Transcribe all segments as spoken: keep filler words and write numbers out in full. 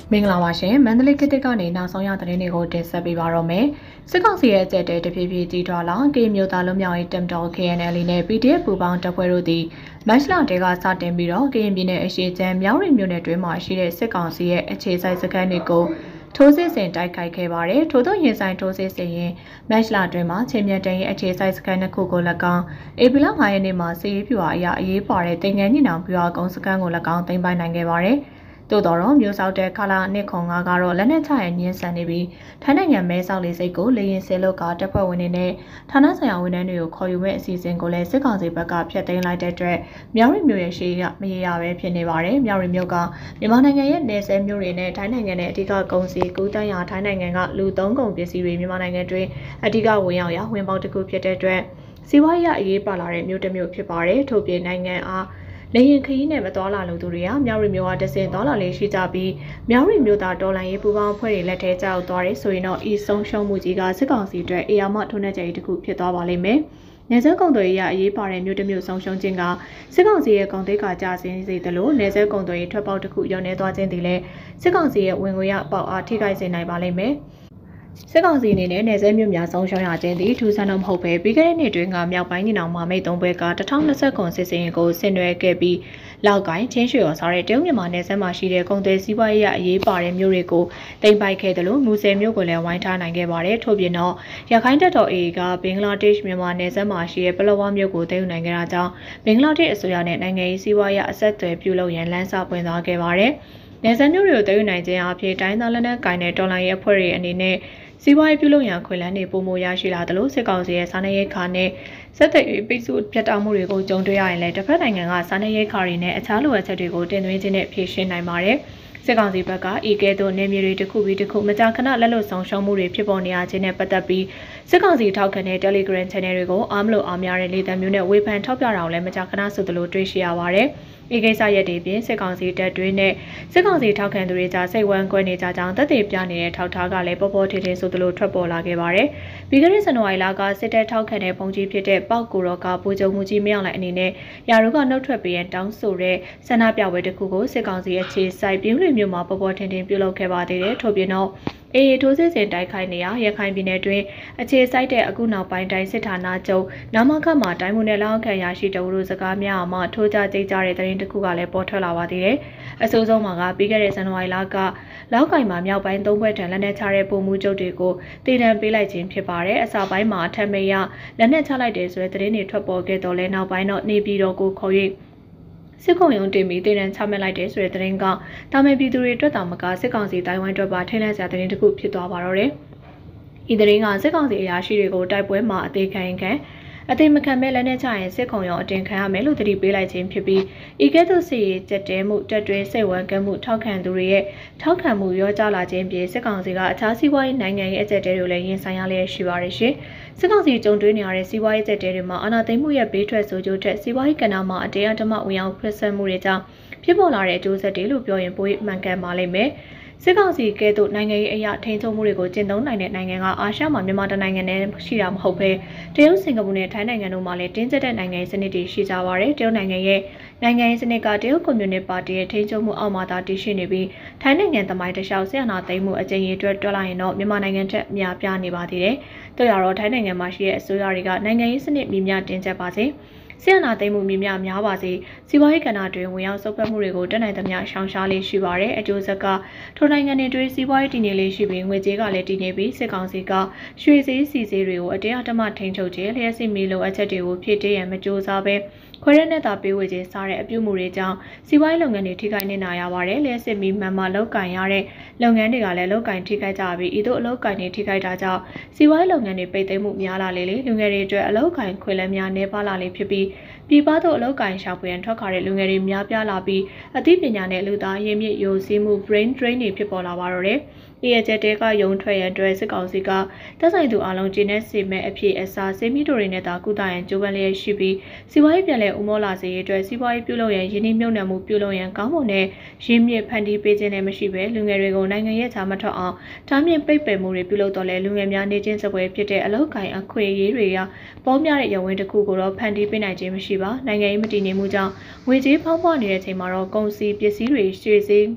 မင်္ဂလာပါရှင်မန္တလေးကတစ်ကနေနောက်ဆုံးရသတင်းတွေကိုတင်ဆက်ပေးပါတော့မယ်စစ်ကောင်စီရဲ့အကြက်တဲတဖြည်းဖြည်းကြီးထွားလာကေမျိုးသားလုံးမြောက်ရေးတမ်တော် K N L နဲ့ P D F ပူပေါင်းတပ်ဖွဲ့တို့သည်မတ်လတဲကစတင်ပြီးတော့ကရင်ပြည်နယ်အရှေ့ချမ်းမြောက်ရီမြို့နယ်တွင်းမှာရှိတဲ့စစ်ကောင်စီရဲ့အခြေစိုက်စခန်းတွေကိုထိုးစစ်ဆင်တိုက်ခိုက်ခဲ့ပါတယ်ထို့သောရင်ဆိုင်ထိုးစစ်ဆင်ရင်မတ်လတွင်မှာချင်းမြတ်တန်ရဲ့အခြေစိုက်စခန်းတစ်ခုကို၎င်းဧပြီလ၅ရက်နေ့မှာစီးရီးပြူအားအရာအရေးပါတဲ့တင်ငန်းညနောင်ပြူအားကုန်းစခန်းကို၎င်းသိမ်းပိုက်နိုင်ခဲ့ပါတယ်တိုးတော်တော့မျိုးဆောက်တဲ့ခလာနှစ်ခွန်ငါကတော့လက်နက်ချရညင်းဆန်နေပြီးထိုင်းနိုင်ငံမဲဆောက်လေးစိတ်ကိုလေရင်ဆဲလောက်ကတပ်ဖွဲ့ဝင်တွေနဲ့ဌာနဆိုင်ရာဝန်ထမ်းတွေကိုခေါ်ယူမဲ့အစီအစဉ်ကိုလည်းစစ်ကောင်စီဘက်ကဖျက်သိမ်းလိုက်တဲ့အတွက်မြောက်ရီမြို့ရဲ့ရှေ့ကမရေရပဲဖြစ်နေပါတယ်မြောက်ရီမြို့ကမြန်မာနိုင်ငံရဲ့နယ်စပ်မြို့တွေနဲ့ထိုင်းနိုင်ငံနဲ့အဓိကကုန်စည်ကူးတန်းရာထိုင်းနိုင်ငံကလူသုံးကုန်ပစ္စည်းတွေမြန်မာနိုင်ငံတွင်းအဓိကဝင်ရောက်ရာဝင်ပေါက်တစ်ခုဖြစ်တဲ့အတွက်စီးပွားရေးအရေးပါလာတဲ့မြို့တစ်မြို့ဖြစ်ပါတယ်ထို့ပြင်နိုင်ငံအားလေရင်ခရီးနဲ့မတော်လာလို့သူတွေကမြောက်ရီမျိုးကတဆင်တော်လာလေးရှိကြပြီးမြောက်ရီမျိုးသားတော်လိုင်းရေးပူပေါင်းအဖွဲ့တွေလက်ထဲကျသွားတယ်ဆိုရင်တော့ဤဆုံးရှုံးမှုကြီးကစစ်ကောင်စီအတွက်အေယာမထုံးတဲ့ကြိမ်တစ်ခုဖြစ်သွားပါလိမ့်မယ်။နယ်စပ်ကုန်သွယ်ရေးအရေးပါတဲ့မြို့တစ်မြို့ဆုံးရှုံးခြင်းကစစ်ကောင်စီရဲ့ကုန်သိက္ခာကျဆင်းစေသလိုနယ်စပ်ကုန်သွယ်ရေးထွက်ပေါက်တစ်ခုရောနေသွားခြင်းသည်လည်းစစ်ကောင်စီရဲ့ဝင်ငွေရပေါက်အားထိခိုက်စေနိုင်ပါလိမ့်မယ်။စစ်ကောင်စီအနေနဲ့နယ်စပ်မြို့များဆုံးရှုံးရခြင်းသည်ထူးဆန်းတော့မဟုတ်ပဲပြီးခဲ့တဲ့နှစ်တွင်းကမြောက်ပိုင်းညီနောင်မမိတ်သုံးဘက်ကတထောင်နှစ်ခုစစ်စင်ကိုဆင်နွှဲခဲ့ပြီးလောက်ကိုင်းချင်းရွှေရော်စားတဲ့တရုတ်မြန်မာနယ်စပ်မှာရှိတဲ့ကုန်သွယ်စီးပွားရေးအရေးပါတဲ့မြို့တွေကိုတင်ပိုက်ခဲ့တယ်လို့မူဆယ်မြို့ကိုလည်းဝိုင်းထားနိုင်ခဲ့ပါတယ်ထို့ပြင်တော့ရခိုင်တပ်တော် A ကဘင်္ဂလားဒေ့ရှ်မြန်မာနယ်စပ်မှာရှိတဲ့ပလောဝမြို့ကိုသိမ်းယူနိုင်ခဲ့တာကြောင့်ဘင်္ဂလားဒေ့ရှ်အစိုးရနဲ့နိုင်ငံရေးစီးပွားရေးအဆက်အသွယ်ပြုလုပ်ရန်လမ်းစာပွင့်သွားခဲ့ပါတယ်နယ်စပ်မြို့တွေကိုသိမ်းယူနိုင်ခြင်းအပြင်တိုင်းသားလက်နက်ကိုင်တဲ့တော်လှန်ရေးအဖွဲ့တွေအနေနဲ့စီးပွားရေးပြုလုပ်ရန်ခွင့်လန်းတွေပုံမရရှိလာသလိုစစ်ကောင်စီရဲ့စားနပ်ရိက္ခာနဲ့စက်သိပ်ပိတ်ဆို့ပြတ်တောက်မှုတွေကိုကြုံတွေ့ရရင်လည်းတစ်ဖက်နိုင်ငံကစားနပ်ရိက္ခာတွေနဲ့အခြားလိုအပ်ချက်တွေကိုတင်သွင်းခြင်းနဲ့ဖြည့်ရှင်းနိုင်ပါတယ်။စစ်ကောင်စီဘက်ကဤကဲ့သို့နေမြေတွေတစ်ခုပြီးတစ်ခုမကြာခဏလက်လွတ်ဆောင်ရှုံးမှုတွေဖြစ်ပေါ်နေရခြင်းနဲ့ပတ်သက်ပြီးစစ်ကောင်စီထောက်ခံတဲ့ Telegram Channel တွေကိုအားမလို့အားများတဲ့လေသံမျိုးနဲ့ဝေဖန်ထောက်ပြတာကိုလည်းမကြာခဏဆိုသလိုတွေ့ရှိရပါတယ်။ဤကိစ္စရက်တွေပြင်စစ်ကောင်စီတပ်တွေနဲ့စစ်ကောင်စီထောက်ခံသူတွေကြားစိတ်ဝမ်းကွဲနေကြကြောင်းသက်သေပြနေတဲ့ထောက်ထားကလည်းပေါ်ပေါ်ထင်ထင်ဆိုသလိုထွက်ပေါ်လာခဲ့ပါတယ်။ပြီးခဲ့တဲ့ဇန်နဝါရီလကစစ်တပ်ထောက်ခံတဲ့ပုံကြီးဖြစ်တဲ့ပေါက်ကိုရောကပူကြုံမှုကြီးမရောက်လိုက်အနေနဲ့ယာရုကနှုတ်ထွက်ပေးရန်တောင်းဆိုတဲ့ဆန္ဒပြပွဲတစ်ခုကိုစစ်ကောင်စီအခြေစိုက်ပြည်လူမျိုးမှာပေါ်ပေါ်ထင်ထင်ပြုလုပ်ခဲ့ပါသေးတယ်။ထို့ပြင်တော့အေးထိုးစစ်စင်တိုက်ခိုက်နေရရခိုင်ပြည်နယ်တွင်အခြေစိုက်တဲ့အခုနောက်ပိုင်းတိုင်းစစ်ဌာနချုပ်နာမခမှာတိုင်းမှုနဲ့လောက်ခံရရှိတဝတို့စကားများအမှထိုးကြကြိတ်ကြတဲ့သတင်းတစ်ခုကလည်းပေါ်ထွက်လာပါသေးတယ်။အဆိုးဆုံးမှာကပြီးခဲ့တဲ့ဇန်နဝါရီလကလောက်ကင်မှာမြောက်ပိုင်းသုံးဘက်ထံလက်နက်ချတဲ့ပုံမှုချုပ်တွေကိုတည်တံပေးလိုက်ခြင်းဖြစ်ပါတယ်။အစပိုင်းမှာအထက်မေရလက်နက်ချလိုက်တဲ့ဆိုတဲ့သတင်းတွေထွက်ပေါ်ခဲ့တော့လဲနောက်ပိုင်းတော့နေပြည်တော်ကိုခေါ်၍စစ်ကောင်ရုံးတင်ပြီးတည်တံချမှတ်လိုက်တဲ့ဆိုတဲ့သတင်းကတာမန်ပြည်သူတွေအတွက်တောင်မကစစ်ကောင်စီတိုင်းဝိုင်းအတွက်ပါထိတ်လန့်စရာသတင်းတစ်ခုဖြစ်သွားပါတော့တယ်။ဤသတင်းကစစ်ကောင်စီအရာရှိတွေကိုတိုက်ပွဲမှာအသေးခံခံအသိမခံမဲ့လက်နဲ့ချရင်စစ်ခုံရောအတင်ခံရမယ်လို့သတိပေးလိုက်ခြင်းဖြစ်ပြီးဤကဲ့သို့စစ်ရေးကြက်တဲမှုတက်တွင်းစိတ်ဝမ်းကမှုထောက်ခံသူတွေရဲ့ထောက်ခံမှုရောကြလာခြင်းပြင်စစ်ကောင်စီကအခြားစီးပွားရေးနိုင်ငံရဲ့အကြက်တဲတွေလည်းရင်ဆိုင်ရလျက်ရှိပါရရှင်စစ်ကောင်စီကြုံတွေ့နေရတဲ့စီးပွားရေးကြက်တဲတွေမှာအာဏာသိမ်းမှုရဲ့ဘေးထွက်ဆိုးကျိုးထက်စီးပွားရေးကဏ္ဍမှာအတရားဓမ္မဝင်ရောက်ဖက်ဆက်မှုတွေကြောင့်ဖြစ်ပေါ်လာတဲ့အကျိုးဆက်တွေလို့ပြောရင်ပိုမှန်ကန်ပါလိမ့်မယ်စစ်ကောင်စီကဲ့သို့နိုင်ငံရေးအရာထိန်းချုပ်မှုတွေကိုကျင့်သုံးနိုင်တဲ့နိုင်ငံကအာရှမှာမြန်မာတိုင်းနိုင်ငံနဲ့ရှိတာမဟုတ်ဘဲတရုတ်စင်ကာပူနဲ့ထိုင်းနိုင်ငံတို့မှာလည်းတင်းကျပ်တဲ့နိုင်ငံရေးစနစ်တွေရှိကြပါတယ်တရုတ်နိုင်ငံရဲ့နိုင်ငံရေးစနစ်ကတရုတ်ကွန်မြူနစ်ပါတီရဲ့ထိန်းချုပ်မှုအောက်မှာသာတည်ရှိနေပြီးထိုင်းနိုင်ငံသမိုင်းတလျှောက်ဆရာနာသိမ်းမှုအကြိမ်ရေးအတွက်တွက်လိုက်ရင်တော့မြန်မာနိုင်ငံထက်အများပြားနေပါသေးတယ်တော်ရတော့ထိုင်းနိုင်ငံမှာရှိတဲ့အစိုးရတွေကနိုင်ငံရေးစနစ်မြင့်မြတ်တင်းကျပ်ပါစေဆီယနာသိမ်းမှုမြင့်မြတ်များပါစေစီးပွားရေးကဏ္ဍတွင်ဝင်ရောက်ဆုတ်ဖက်မှုတွေကိုတက်နိုင်သမျှရှောင်ရှားလေးရှိပါတယ်အကျိုးဆက်ကထိုနိုင်ငံတွေတွင်စီးပွားရေးတည်ငြိမ်လေးရှိပြီးငွေကြေးကလည်းတည်ငြိမ်ပြီးစစ်ကောင်စီကရွှေစည်းစီစည်းတွေကိုအတရားဓမ္မထိန်းချုပ်ခြင်းလျှက်စစ်မီလိုအပ်ချက်တွေကိုဖြည့်တင်းရန်မကြိုးစားဘဲခွဲရဲနဲ့တာပေးဝေခြင်းစားတဲ့အပြုမှုတွေကြောင့်စီးပွားရေးလုပ်ငန်းတွေထိခိုက်နေတာရပါတယ်လျှက်စစ်မီမှန်မှလောက်ကင်ရတဲ့လုပ်ငန်းတွေကလည်းလောက်ကင်ထိခိုက်ကြပြီးဤသို့အလုပ်ကင်တွေထိခိုက်တာကြောင့်စီးပွားရေးလုပ်ငန်းတွေပိတ်သိမ်းမှုများလာလေလေလူငယ်တွေအတွက်အလုပ်ကင်ခွင့်လန်းများနေပါလာလေဖြစ်ပြီးပြည်ပသို့အလုပ်ကိုင်ရှာဖွေရန်ထွက်ခါတဲ့လူငယ်တွေများပြားလာပြီးအသိပညာနဲ့လူသားရင်းမြစ်ယိုစီးမှု brain drain တွေဖြစ်ပေါ်လာပါတော့တယ်။ဒီအချက်တဲကယုံထွက်ရန်အတွက်စစ်ကောင်စီကတပ်ဆိုင်သူအလုံးကျင်းတဲ့စီမဲ့အဖြစ်အစားစေမီတိုတွေနဲ့တာကုသရန်ကြိုးပမ်းလျက်ရှိပြီးစီးပွားရေးပြန်လည်ဥမောလာစေရေးအတွက်စီးပွားရေးပြုလုပ်ရန်ယင်းနှိမ့်မြုံနယ်မှုပြုလုပ်ရန်ကောင်းမွန်တဲ့ရင်းမြစ်ဖန်တီးပေးခြင်းနဲ့မရှိဘဲလူငယ်တွေကိုနိုင်ငံရဲ့ခြားမထွက်အောင်တားမြစ်ပိတ်ပင်မှုတွေပြုလုပ်တော့လဲလူငယ်များနေချင်းစပွဲဖြစ်တဲ့အလုပ်ကိုင်အခွင့်အရေးတွေကပေါများတဲ့ရဝင်းတစ်ခုကိုတော့ဖန်တီးပေးနိုင်ခြင်းမရှိပါနိုင်ငံရေးမတည်ငြိမ်မှုကြောင့်ငွေကြေးဖောင်းပွားနေတဲ့အချိန်မှာတော့ကုန်စည်ပစ္စည်းတွေရွှေစည်း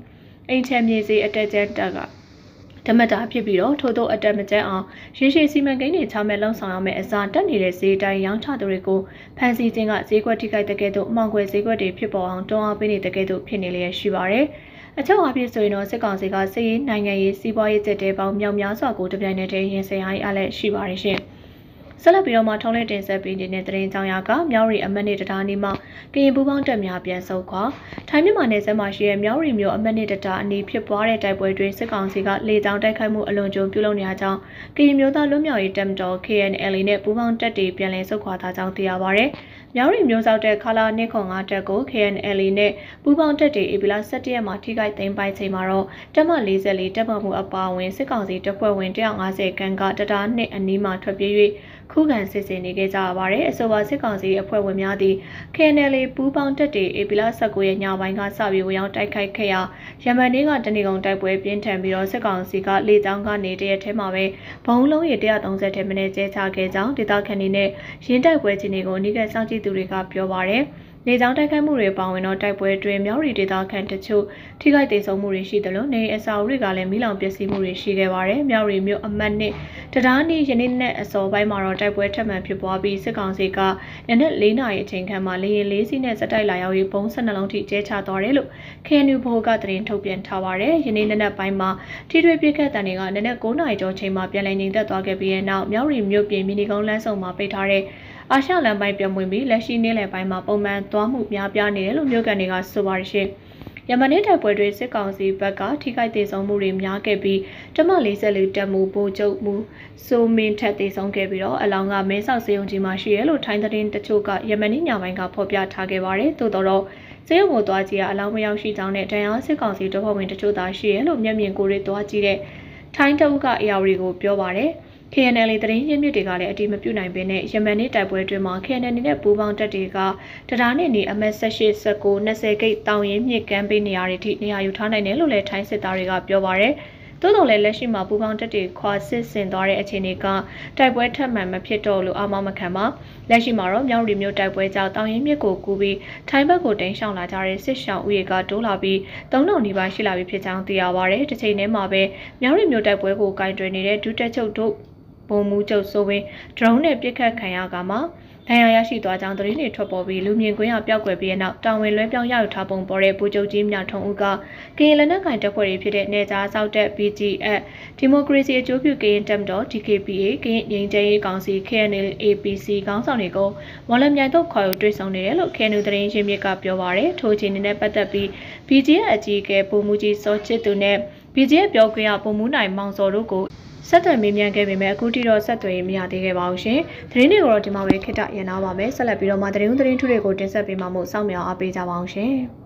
အိမ်ချမ်းမြေစီအတက်ကျန်းတက်ကဓမ္မတာဖြစ်ပြီးတော့ထို့သောအတက်မကျန်းအောင်ရေရှည်စီမံကိန်းတွေချမှတ်လုံဆောင်ရမယ့်အစားတက်နေတဲ့ဈေးတိုင်းရောင်းချသူတွေကိုဖန်စီခြင်းကဈေးကွက်ထိခိုက်တဲ့ကဲ့သို့အမောင်ကွယ်ဈေးကွက်တွေဖြစ်ပေါ်အောင်တွန်းအားပေးနေတဲ့ကဲ့သို့ဖြစ်နေလျက်ရှိပါတယ်။အချုပ်အပြည့်ဆိုရင်တော့စစ်ကောင်စီကစစ်ရေးနိုင်ငံရေးစီးပွားရေးကျက်တဲပေါင်းမြောက်များစွာကိုတပြိုင်နက်တည်းရင်ဆိုင်အားလည်းရှိပါတယ်ရှင်။ဆက်လက်ပြီးတော့မှထုံးလက်တင်ဆက်ပေးနေတဲ့သတင်းကြောင်းရာကမြောက်ရီအမတ်နေတတားနီမှာကရင်ပူပေါင်းတက်များပြန်ဆုတ်ခွာထိုင်းမြန်မာနယ်စပ်မှာရှိတဲ့မြောက်ရီမျိုးအမတ်နေတတားအနီးဖြစ်ပွားတဲ့တိုက်ပွဲတွင်စစ်ကောင်စီကလေကြောင်းတိုက်ခိုက်မှုအလွန်ကြုံပြုလုပ်နေကြောင်းကရင်မျိုးသားလွတ်မြောက်ရေးတပ်မတော် K N L A နဲ့ပူပေါင်းတက်တွေပြန်လည်ဆုတ်ခွာထားကြောင်းသိရပါဗျ။မြောက်ရီမျိုးစောက်တဲ့ခလာနှစ်ခွန်ငါတက်ကို K N L A နဲ့ပူပေါင်းတက်တွေဧပြီလ၁၁ရက်မှာထိခိုက်သိမ်းပိုက်ချိန်မှာတော့တပ်မ၄၄တပ်မမှုအပါအဝင်စစ်ကောင်စီတပ်ဖွဲ့ဝင်၁၅၀ခန့်ကတတားနှစ်အနီးမှာထွက်ပြေး၍ခုခံစစ်ဆင်နေခဲ့ကြရပါတယ်အဆိုပါစစ်ကောင်စီအဖွဲ့ဝင်များသည့် K N L A ပူးပေါင်းတပ်တွေဧပြီလ၁၉ရက်ညပိုင်းကစပြီးဝင်ရောက်တိုက်ခိုက်ခဲ့ရာရမန်နေ့ကတနေကုန်တိုက်ပွဲပြင်းထန်ပြီးတော့စစ်ကောင်စီကလေကြောင်းကနေတရက်ထဲမှာပဲဘုံလုံးရ၁၃၀ထက်မနည်းကျဲချခဲ့ကြောင်းဒေသခံတွေနဲ့ရင်းတိုက်ပွဲချင်းတွေကိုအနီးကပ်စောင့်ကြည့်သူတွေကပြောပါတယ်နေကြောင်းတိုက်ခိုက်မှုတွေပါဝင်တော့တိုက်ပွဲတွင်မြောက်ရီဒေသခံတချို့ထိခိုက်ဒေဆုံးမှုတွေရှိတယ်လို့နေအစာအုပ်တွေကလည်းမိလောင်ပျက်စီးမှုတွေရှိခဲ့ပါတယ်မြောက်ရီမြို့အမတ်နဲ့တရားနီးယနေ့နဲ့အစောပိုင်းမှာတော့တိုက်ပွဲထပ်မံဖြစ်ပွားပြီးစစ်ကောင်စီကနနက်၄နာရီအချိန်ခန့်မှာလေရင်လေးစီးနဲ့စက်တိုက်လာရောက်ပြီးဘုံ၁၂လုံးထိကျဲချသွားတယ်လို့ K N U ဘိုကသတင်းထုတ်ပြန်ထားပါတယ်ယနေ့နနက်ပိုင်းမှာထိထွေပြစ်ခတ်တဲ့တွေကနနက်၉နာရီကျော်ချိန်မှာပြန်လည်ငြိမ်သက်သွားခဲ့ပြီးတဲ့နောက်မြောက်ရီမြို့ပြင်မီနီကုန်းလမ်းဆောင်မှာပိတ်ထားတဲ့အာရှလမ်းပိုင်းပြန်ဝင်ပြီးလက်ရှိနေ့လယ်ပိုင်းမှာပုံမှန်သွားမှုများပြားနေတယ်လို့မြို့ကန်တွေကဆိုပါရရှင်။ယမန်နေ့တိုက်ပွဲတွေစစ်ကောင်စီဘက်ကထိခိုက်ဒေဆုံးမှုတွေများခဲ့ပြီးတမ၄၄တက်မှုပိုကျုပ်မှုစိုးမင်းထက်ဒေဆုံးခဲ့ပြီးတော့အလောင်းကမင်းဆောက်စေယုံကြီးမှာရှိရဲလို့ထိုင်းသတင်းတချို့ကယမန်နေ့ညပိုင်းကဖော်ပြထားခဲ့ပါတယ်။သို့တော်စေယုံကိုသွားကြည့်ရအလောင်းမရောက်ရှိကြောင်းနဲ့တရားစစ်ကောင်စီတပ်ဖွဲ့ဝင်တချို့သာရှိရဲလို့မျက်မြင်ကိုယ်တွေသွားကြည့်တဲ့ထိုင်းတအုပ်ကအေယာဝတီကိုပြောပါတယ်။ K N L A သတင်းရင်းမြစ်တွေကလည်းအတိမပြုနိုင်ပေနဲ့ယမန်နေ့တိုက်ပွဲတွင်မှာ K N L A နဲ့ပူးပေါင်းတပ်တွေကတရားနဲ့နေအမတ်၁၈ ၁၉ ၂၀ဂိတ်တောင်ရင်မြစ်ကမ်းပေးနေရာတွေထိနေရာယူထားနိုင်တယ်လို့လည်းထိုင်းစစ်သားတွေကပြောပါရယ်သို့တော်လည်းလက်ရှိမှာပူပေါင်းတပ်တွေခွာစစ်ဆင်သွားတဲ့အခြေအနေကတိုက်ပွဲထပ်မံမဖြစ်တော့လို့အာမမခံပါလက်ရှိမှာတော့မြောက်ရီမျိုးတိုက်ပွဲကြောင့်တောင်ရင်မြစ်ကိုကူးပြီးထိုင်းဘက်ကိုတိမ်းရှောင်လာကြတဲ့စစ်ရှောင်ဦးရေကတိုးလာပြီး၃ထောင်နီးပါးရှိလာပြီဖြစ်ကြောင်းသိရပါရယ်တစ်ချိန်တည်းမှာပဲမြောက်ရီမျိုးတိုက်ပွဲကိုကင်တွယ်နေတဲ့ဒုတက်ချုပ်တို့ဘုံမူချုပ်ဆိုပြီးဒရုန်းနဲ့ပစ်ခတ်ခံရကမှာဒဏ်ရာရရှိသွားကြောင်းသတင်းတွေထွက်ပေါ်ပြီးလူမြင်ကွင်းရပျောက်ကွယ်ပြီးတဲ့နောက်တာဝန်လွှဲပြောင်းရယူထားပုံပေါ်တဲ့ပူချုပ်ကြီးမြထုံဦးကကရင်လက်နက်ကင်တပ်ဖွဲ့တွေဖြစ်တဲ့နေကြားစောက်တက် B G F ဒီမိုကရေစီအကျိုးပြုကရင်တပ်မတော် D K P A ကရင်ငြိမ်းချမ်းရေးကောင်စီ K N L A P C ခေါင်းဆောင်တွေကိုမော်လမြိုင်တို့ခေါ်ယူတွေ့ဆုံနေတယ်လို့ K N U သတင်းရင်းမြစ်ကပြောပါရယ်ထိုချင်းနဲ့ပတ်သက်ပြီး B G F အကြီးအကဲပုံမှုကြီးစောချစ်သူနဲ့ B G F ပြောခွင့်ရပုံမှုနိုင်မောင်စောတို့ကိုဆက်သွယ်မေးမြန်းခဲ့ပေမဲ့အခုထိတော့ဆက်သွယ်မရသေးခဲ့ပါဘူးရှင်။သတင်းတွေကိုတော့ဒီမှာပဲခਿੱတရန်နာပါမယ်။ဆက်လက်ပြီးတော့မှသတင်းသတင်းထုတွေကိုတင်ဆက်ပေးမှာမို့စောင့်မျှော်အားပေးကြပါအောင်ရှင်။